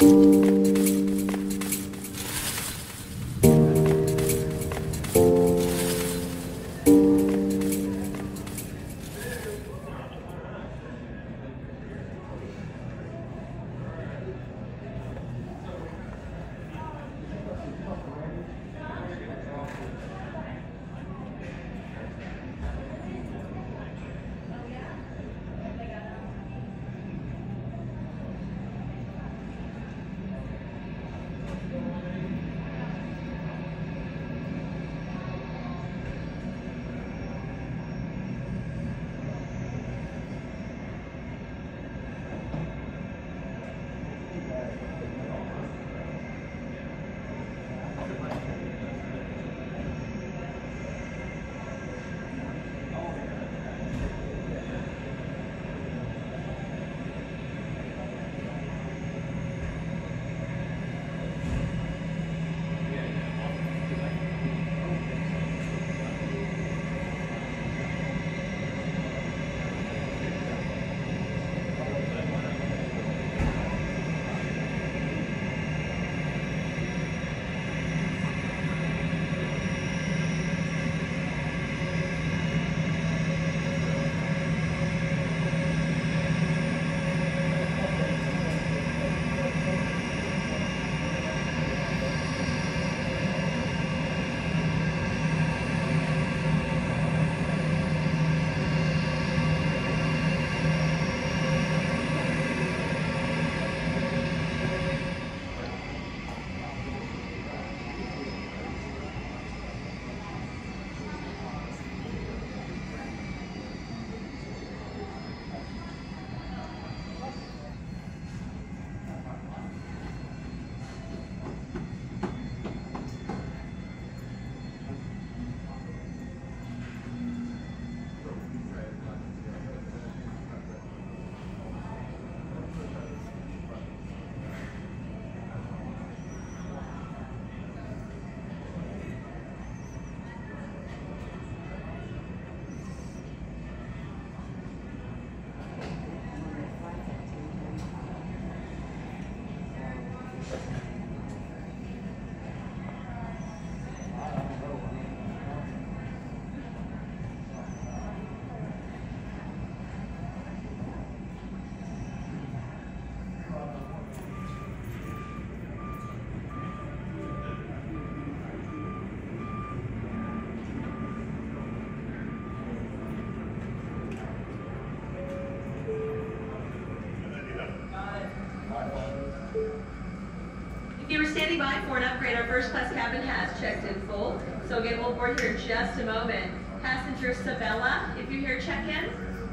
If you were standing by for an upgrade, our first class cabin has checked in full. So again, we'll board here in just a moment. Passenger Sabella, if you're here, check in.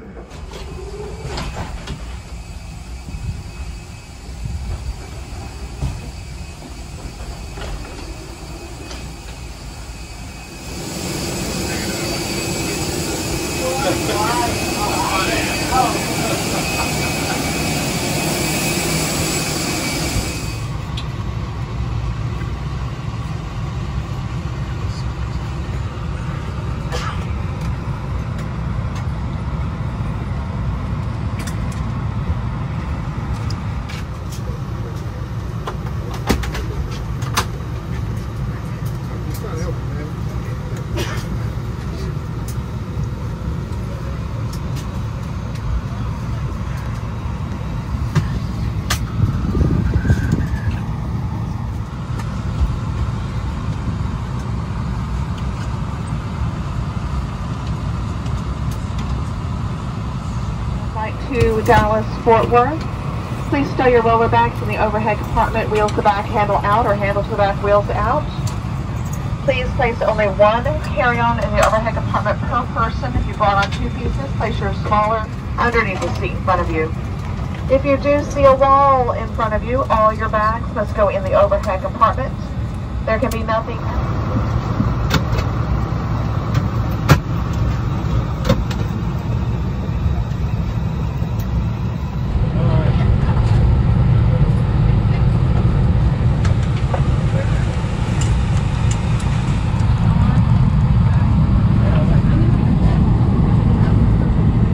To Dallas Fort Worth. Please stow your roller bags in the overhead compartment, wheels to back, handle out, or handle to the back, wheels out. Please place only one carry-on in the overhead compartment per person. If you brought on 2 pieces, place your smaller underneath the seat in front of you. If you do see a wall in front of you, all your bags must go in the overhead compartment. There can be nothing.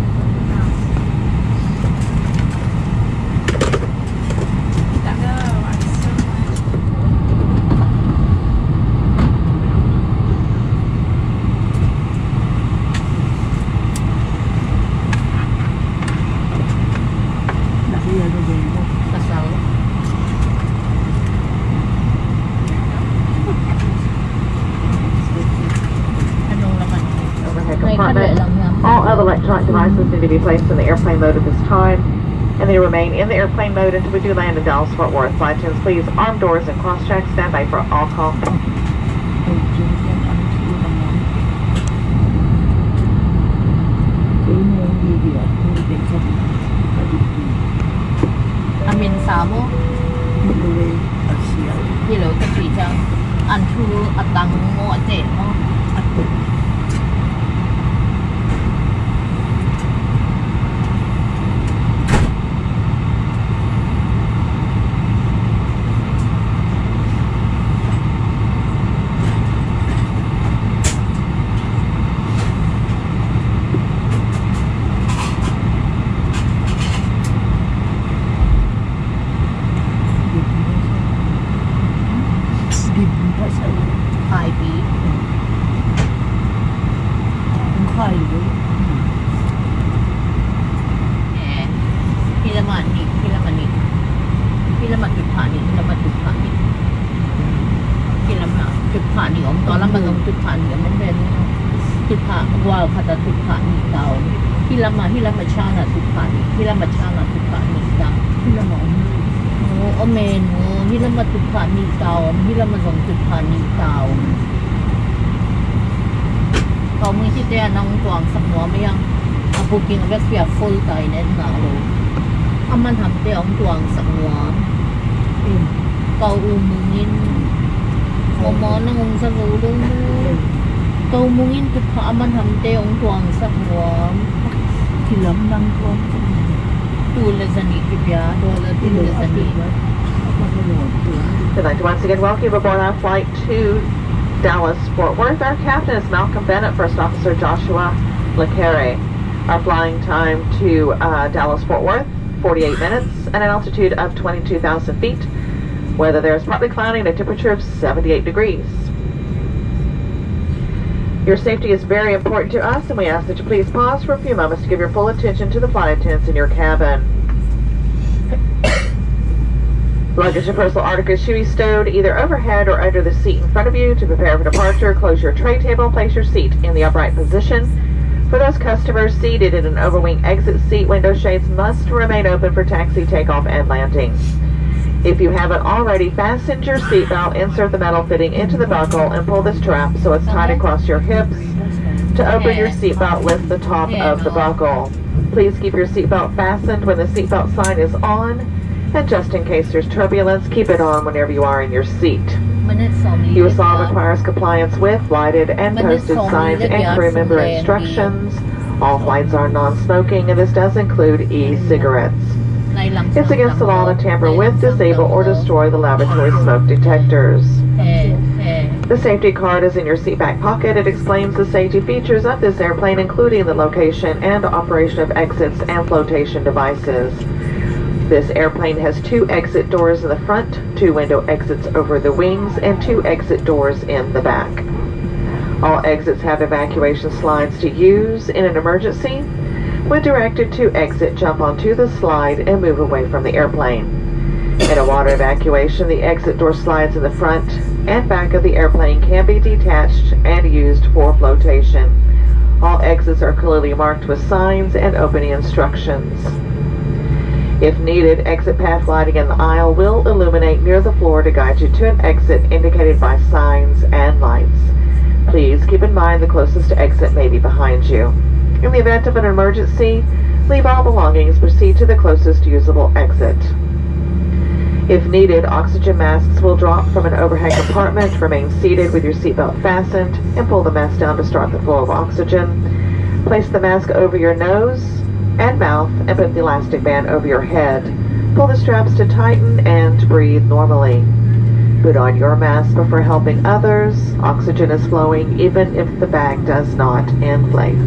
No, devices need to be placed in the airplane mode at this time, and they remain in the airplane mode until we do land in Dallas-Fort Worth. Flight attendants, please arm doors and cross-check. Stand by for all call. Amin Samo Hello các chị chăng anh thua tăng mua trẻ không Booking of we are full time and now. Aman hamte ang tuang sa mua. Kau umungin. Momo nang ung sa gulong mo. Kau umungin tupa aman hamte ang tuang sa mua. Kilam nang tuang. Tula sa ni kibya. Tula sa ni. We'd like to once again welcome you aboard our flight to Dallas-Fort Worth. Our captain is Malcolm Bennett, First Officer Joshua LeCarre. Our flying time to Dallas-Fort Worth, 48 minutes, and an altitude of 22,000 feet. Weather there is partly cloudy and a temperature of 78 degrees. Your safety is very important to us, and we ask that you please pause for a few moments to give your full attention to the flight attendants in your cabin. Luggage and personal articles should be stowed either overhead or under the seat in front of you. To prepare for departure, close your tray table and place your seat in the upright position. For those customers seated in an overwing exit seat, window shades must remain open for taxi, takeoff, and landing. If you haven't already fastened your seatbelt, insert the metal fitting into the buckle and pull the strap so it's tied across your hips. To open your seatbelt, lift the top of the buckle. Please keep your seatbelt fastened when the seatbelt sign is on, and just in case there's turbulence, keep it on whenever you are in your seat. USAL requires compliance with lighted and posted signs and crew member instructions. All flights are non-smoking, and this does include e-cigarettes. It's against the law to tamper with, disable, or destroy the laboratory smoke detectors. The safety card is in your seat back pocket. It explains the safety features of this airplane, including the location and operation of exits and flotation devices. This airplane has 2 exit doors in the front, 2 window exits over the wings, and 2 exit doors in the back. All exits have evacuation slides to use in an emergency. When directed to exit, jump onto the slide and move away from the airplane. In a water evacuation, the exit door slides in the front and back of the airplane can be detached and used for flotation. All exits are clearly marked with signs and opening instructions. If needed, exit path lighting in the aisle will illuminate near the floor to guide you to an exit indicated by signs and lights. Please keep in mind the closest exit may be behind you. In the event of an emergency, leave all belongings, proceed to the closest usable exit. If needed, oxygen masks will drop from an overhead compartment. Remain seated with your seatbelt fastened and pull the mask down to start the flow of oxygen. Place the mask over your nose and mouth and put the elastic band over your head. Pull the straps to tighten and breathe normally. Put on your mask before helping others. Oxygen is flowing even if the bag does not inflate.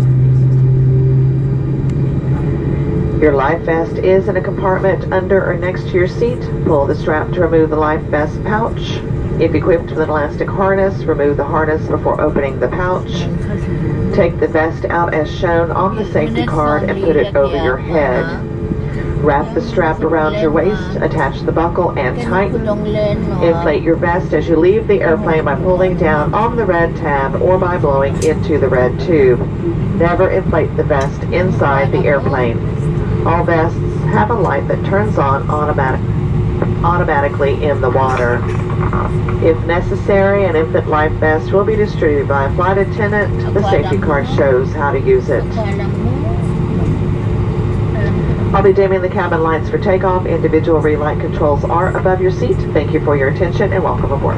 Your life vest is in a compartment under or next to your seat. Pull the strap to remove the life vest pouch. If equipped with an elastic harness, remove the harness before opening the pouch. Take the vest out as shown on the safety card and put it over your head. Wrap the strap around your waist, attach the buckle, and tighten. Inflate your vest as you leave the airplane by pulling down on the red tab or by blowing into the red tube. Never inflate the vest inside the airplane. All vests have a light that turns on automatically in the water. If necessary, an infant life vest will be distributed by a flight attendant. The safety card shows how to use it. I'll be dimming the cabin lights for takeoff. Individual relight controls are above your seat. Thank you for your attention and welcome aboard.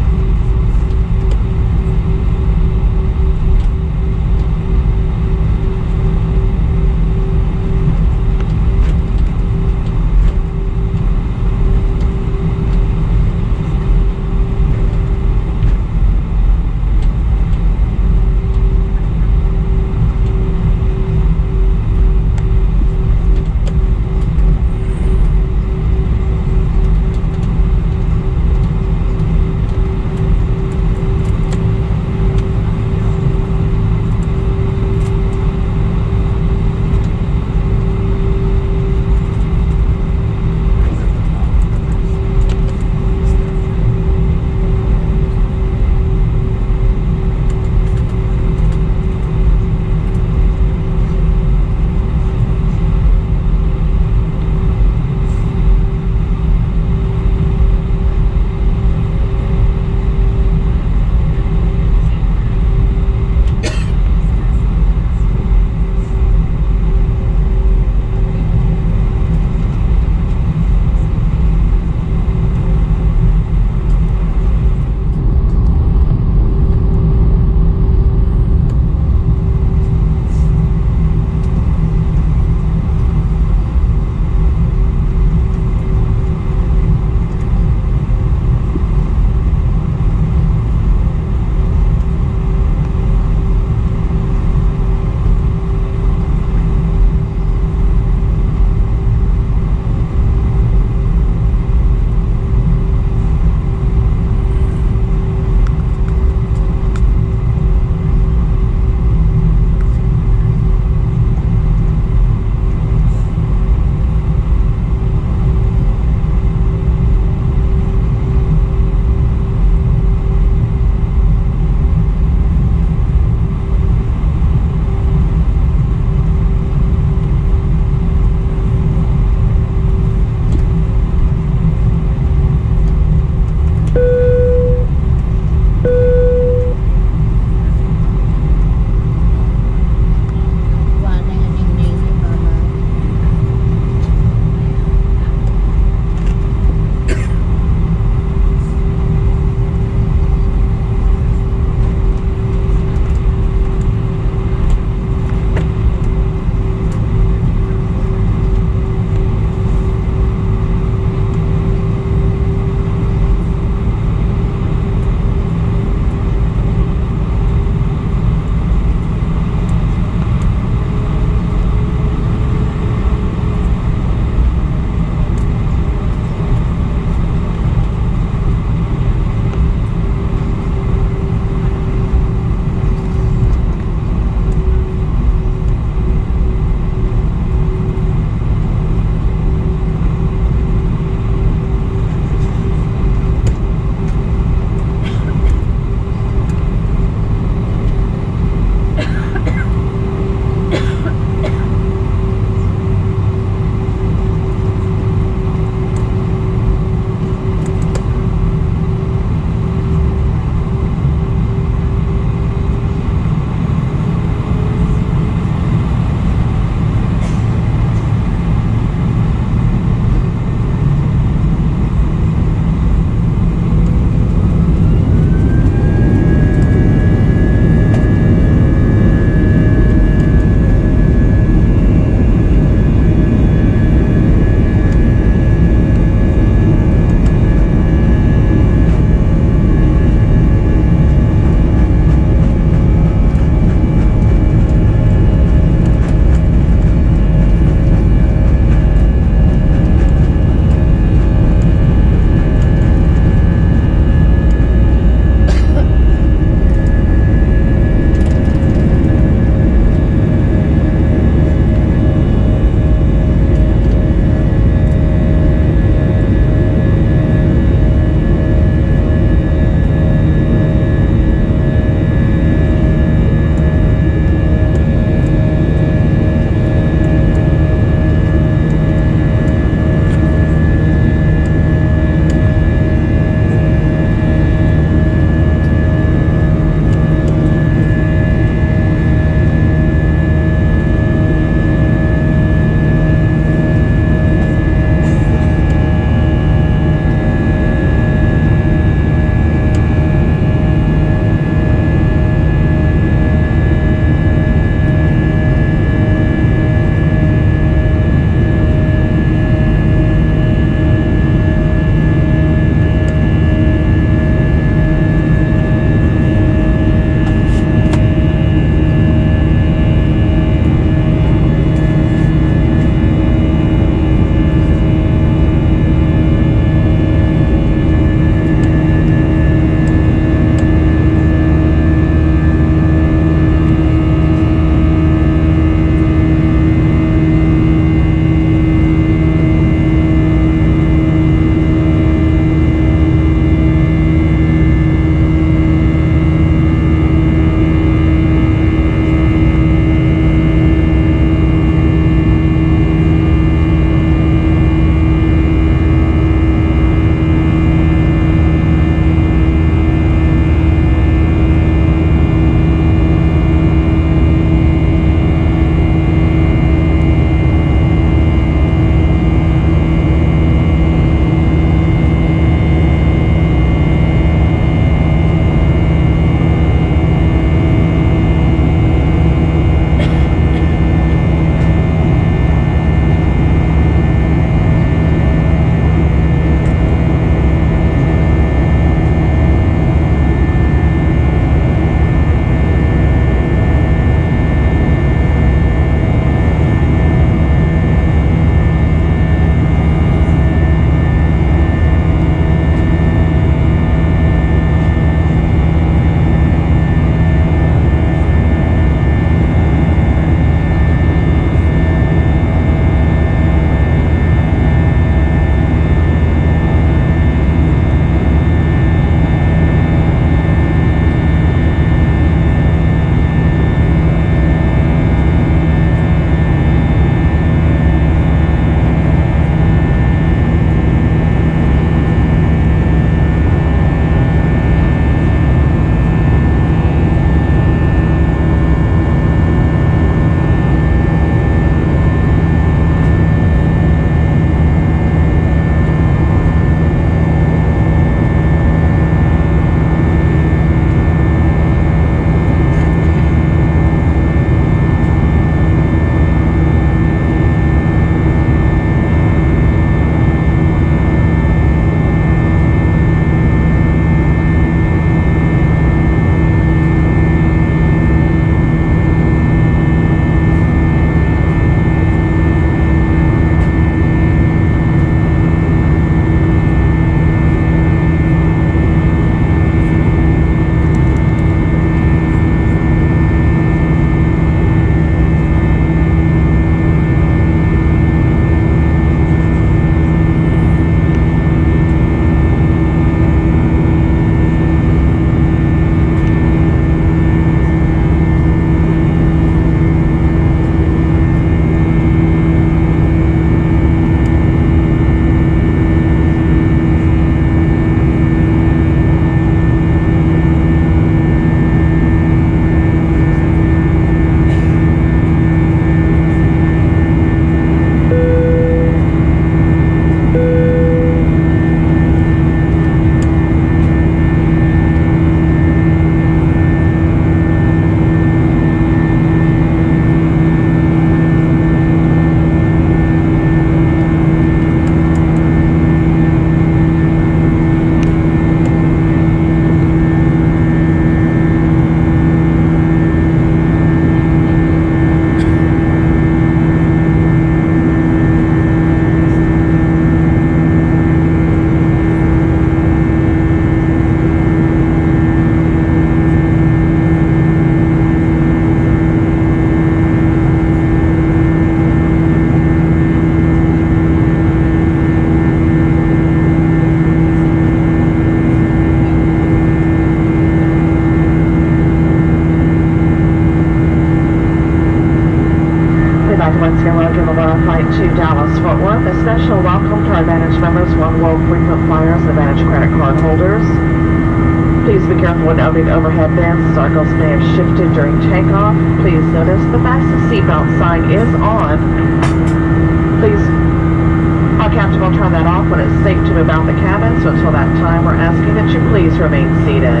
Fort Worth. A special welcome to our Advantage members, One World frequent flyers, and Advantage credit card holders. Please be careful when opening overhead bins, as our gulls may have shifted during takeoff. Please notice the fasten seatbelt sign is on. Please, our captain will turn that off when it's safe to move out the cabin, so until that time we're asking that you please remain seated.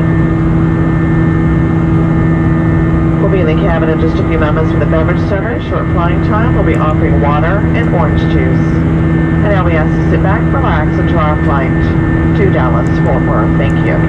We'll be in the cabin in just a few moments for the beverage center. Short flying time, we'll be offering water and orange juice. And now we ask you to sit back, relax, and enjoy our flight to Dallas, Fort Worth. Thank you.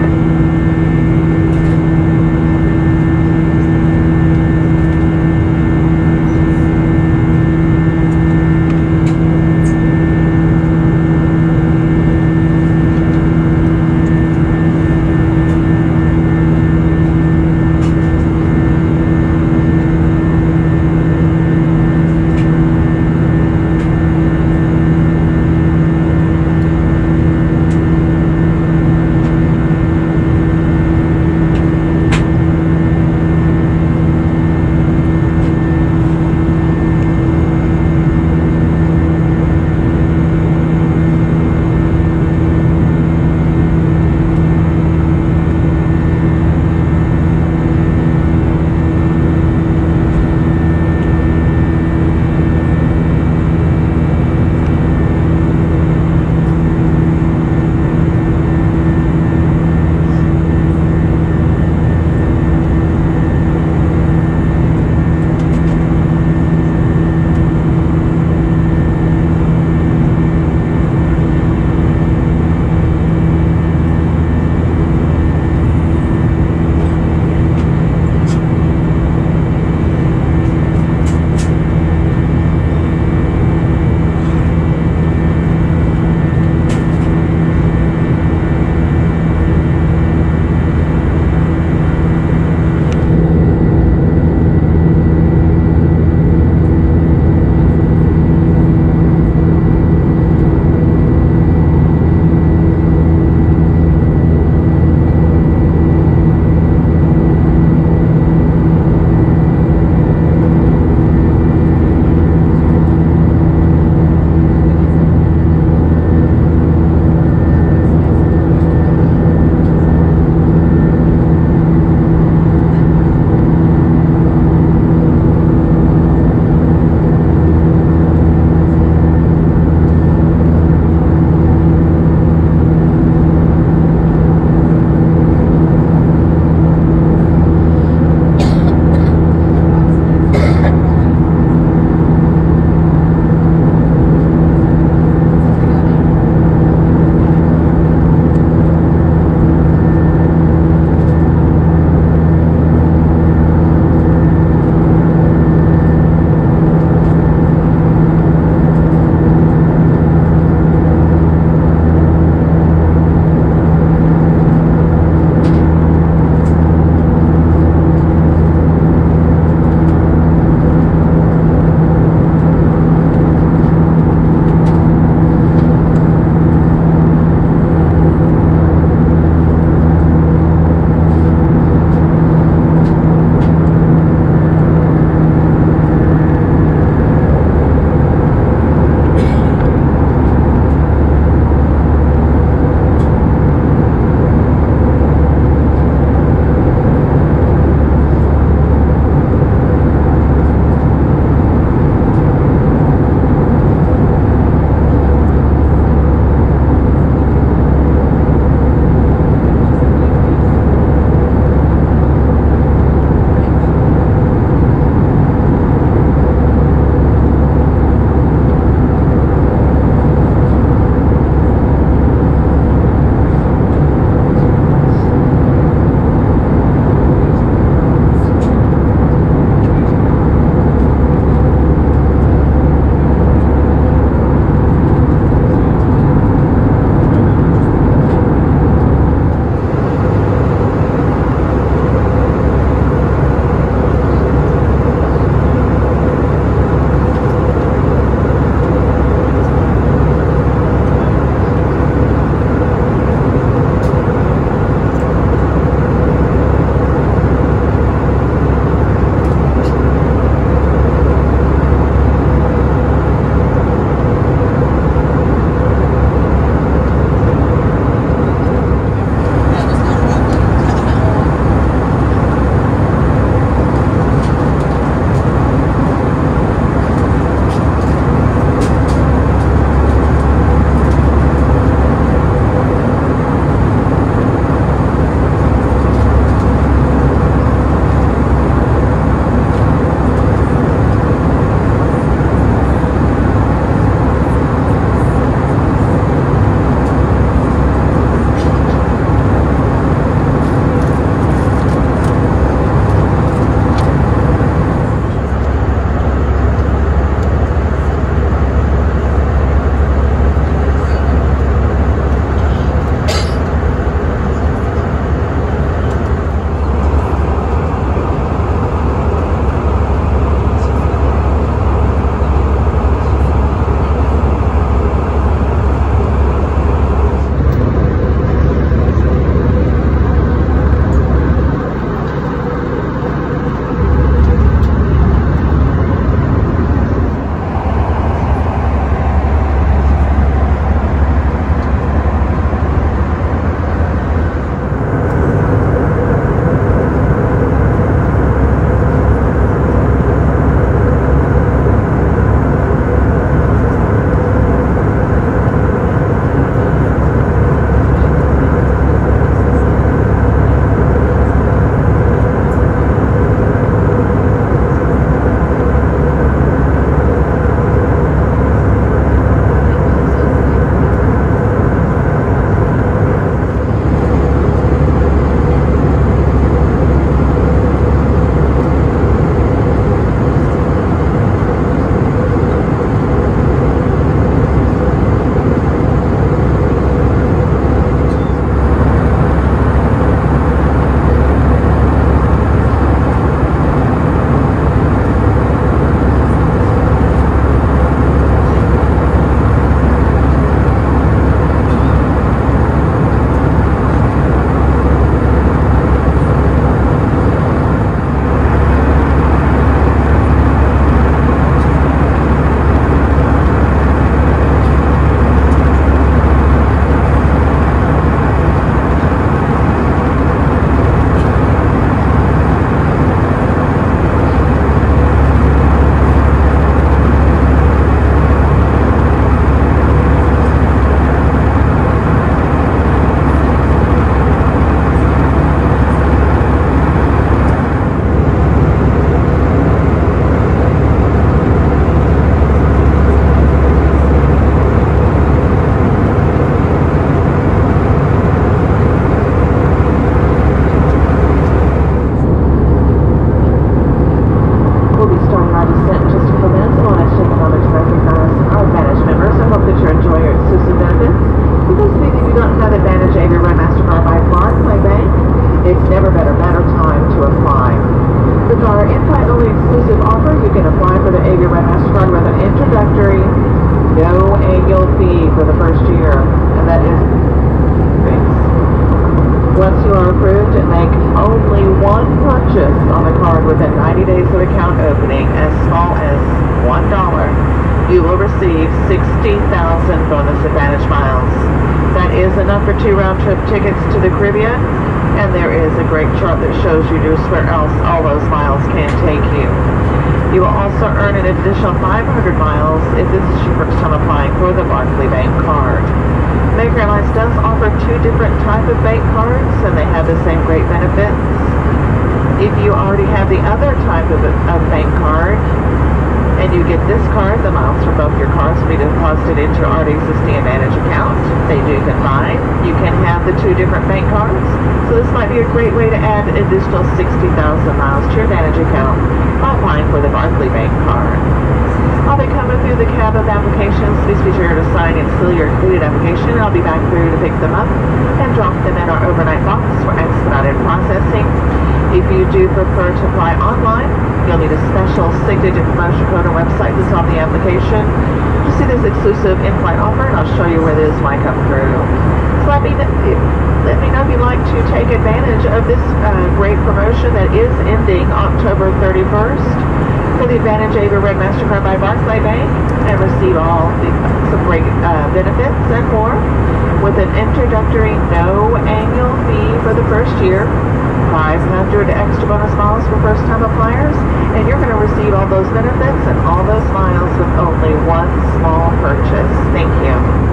60,000 bonus advantage miles. That is enough for 2 round-trip tickets to the Caribbean, and there is a great chart that shows you just where else all those miles can take you. You will also earn an additional 500 miles if this is your first time applying for the Barclay Bank card. American Airlines does offer 2 different types of bank cards, and they have the same great benefits. If you already have the other type of bank card, and you get this card, the miles from both your cards will be deposited into your already existing Advantage account. They do combine. You can have the 2 different bank cards. So this might be a great way to add an additional 60,000 miles to your Advantage account by applying for the Barclay Bank card. I'll be coming through the cab of applications. Please be sure to sign and seal your completed application. I'll be back through to pick them up and drop them in our overnight box for expedited processing. If you do prefer to apply online, you'll need a special 6-digit promotion code or website that's on the application. You'll see this exclusive in-flight offer, and I'll show you where it is when I come through. So let me know if you'd like to take advantage of this great promotion that is ending October 31st for the Advantage Aviator Red MasterCard by Barclay Bank, and receive some great benefits and more with an introductory no annual fee for the first year, 500 extra bonus miles for first-time appliers, and you're going to receive all those benefits and all those miles with only one small purchase. Thank you.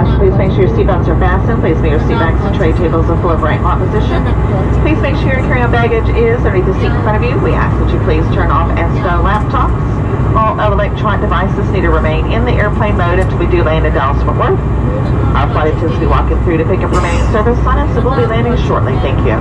Please make sure your seatbelts are fastened. Please make your seat backs and tray tables in full upright lock position. Please make sure your carry-on baggage is underneath the seat in front of you. We ask that you please turn off and stow laptops. All electronic devices need to remain in the airplane mode until we do land in Dallas-Fort Worth. Our flight attendants will be walking through to pick up remaining service on us, so we'll be landing shortly. Thank you.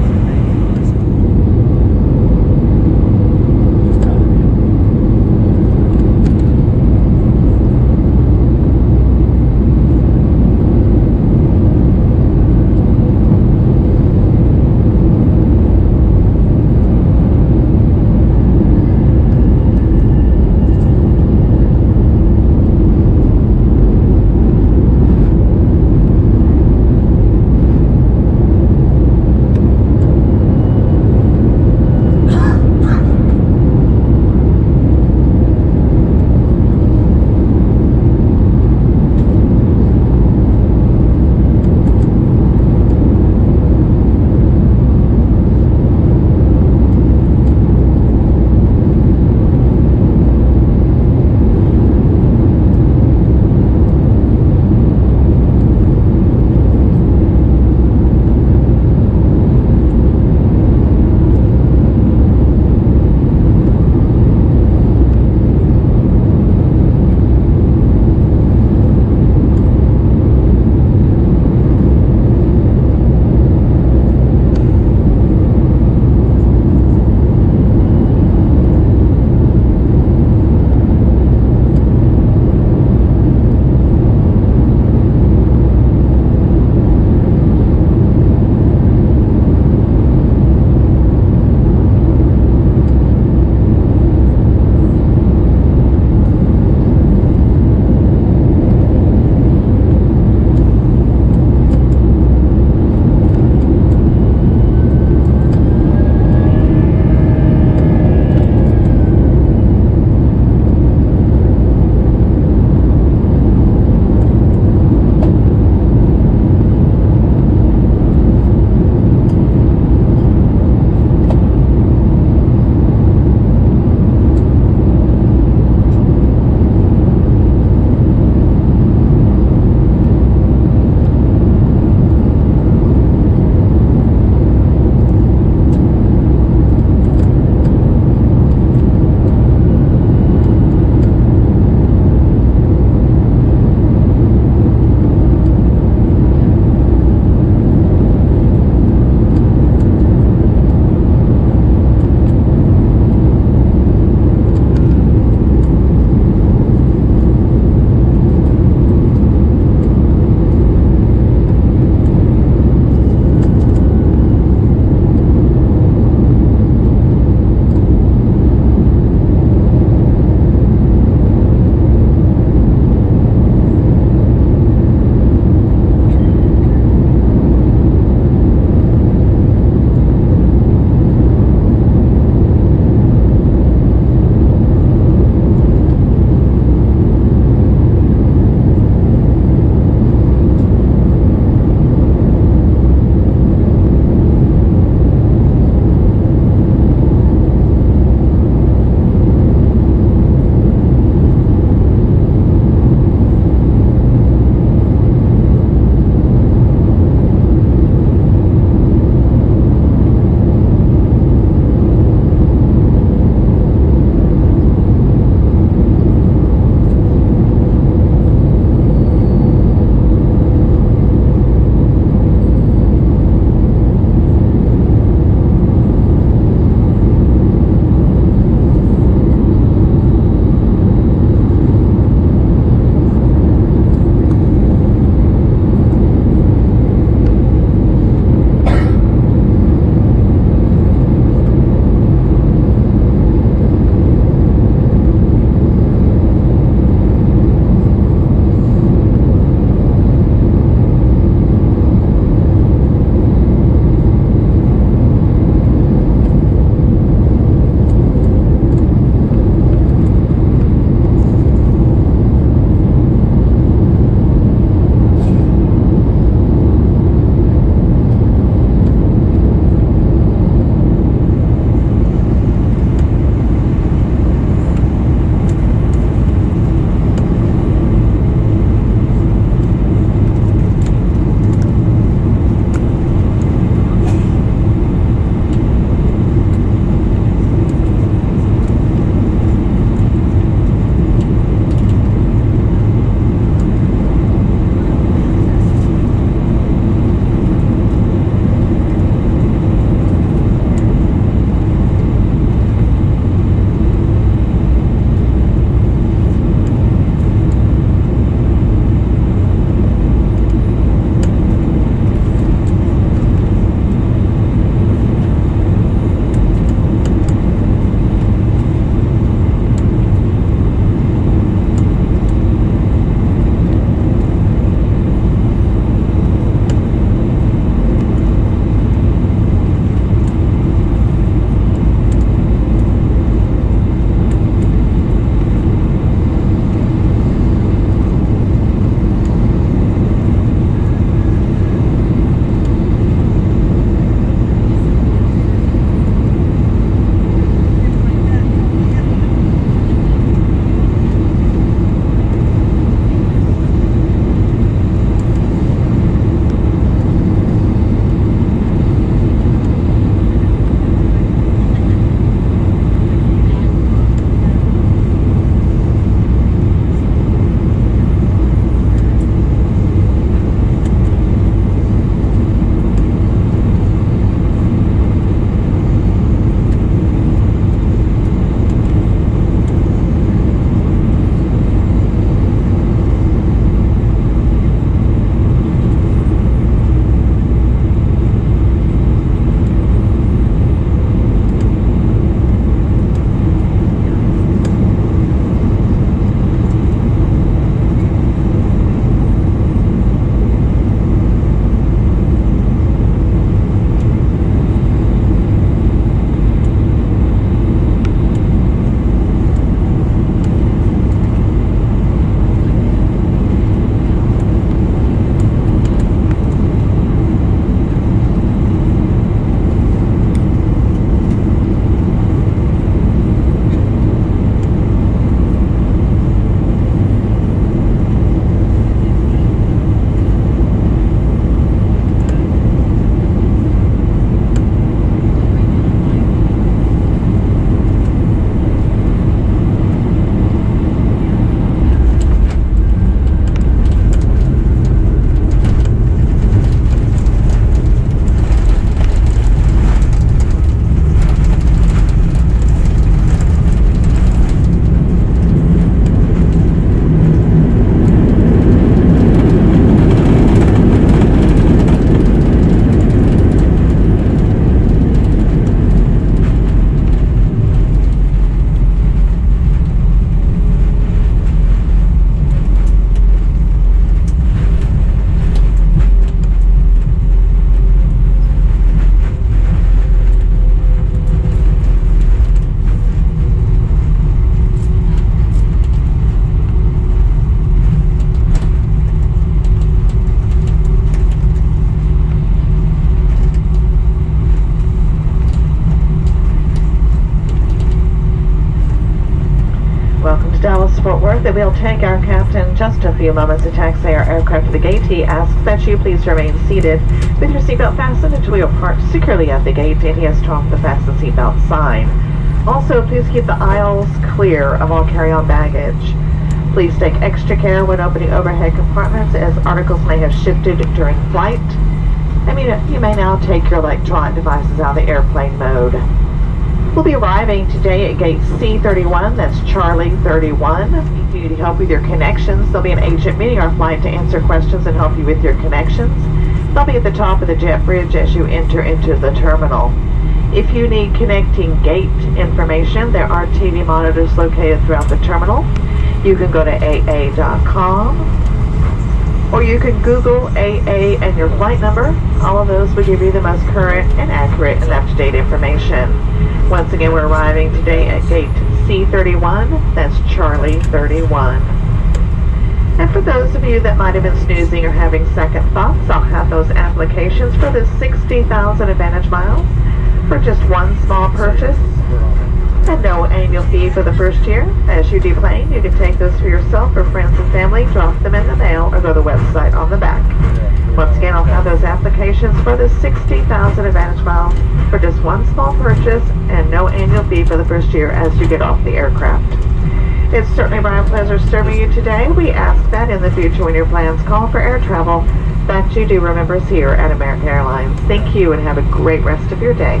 that we'll take our captain just a few moments to taxi our aircraft to the gate. He asks that you please remain seated with your seatbelt fastened until we are parked securely at the gate, and he has turned off the fasten seatbelt sign. Also, please keep the aisles clear of all carry-on baggage. Please take extra care when opening overhead compartments, as articles may have shifted during flight. You may now take your electronic devices out of the airplane mode. We'll be arriving today at gate C31, that's Charlie 31. If you need help with your connections, there'll be an agent meeting our flight to answer questions and help you with your connections. They'll be at the top of the jet bridge as you enter into the terminal. If you need connecting gate information, there are TV monitors located throughout the terminal. You can go to AA.com, or you can Google AA and your flight number. All of those will give you the most current and accurate and up-to-date information. Once again, we're arriving today at gate C31, that's Charlie 31. And for those of you that might have been snoozing or having second thoughts, I'll have those applications for the 60,000 Advantage miles for just one small purchase and no annual fee for the first year. As you deplane, you can take those for yourself or friends and family, drop them in the mail, or go to the website on the back. Once again, I'll have those applications for the 60,000 Advantage miles for just one small purchase and no annual fee for the first year as you get off the aircraft. It's certainly been a pleasure serving you today. We ask that in the future when your plans call for air travel, that you do remember us here at American Airlines. Thank you and have a great rest of your day.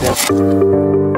you.